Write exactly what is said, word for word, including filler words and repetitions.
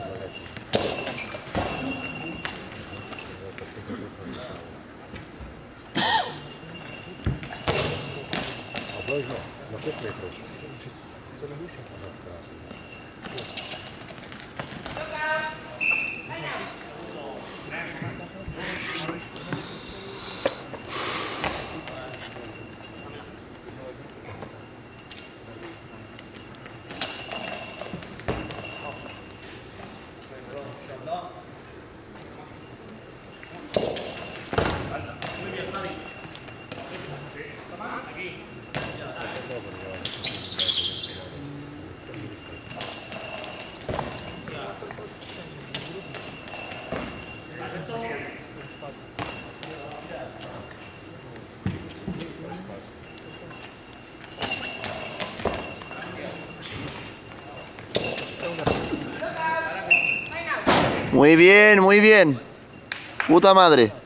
Dois não, não foi preto. Você não deixa pra ficar assim. Muy bien, muy bien. Puta madre.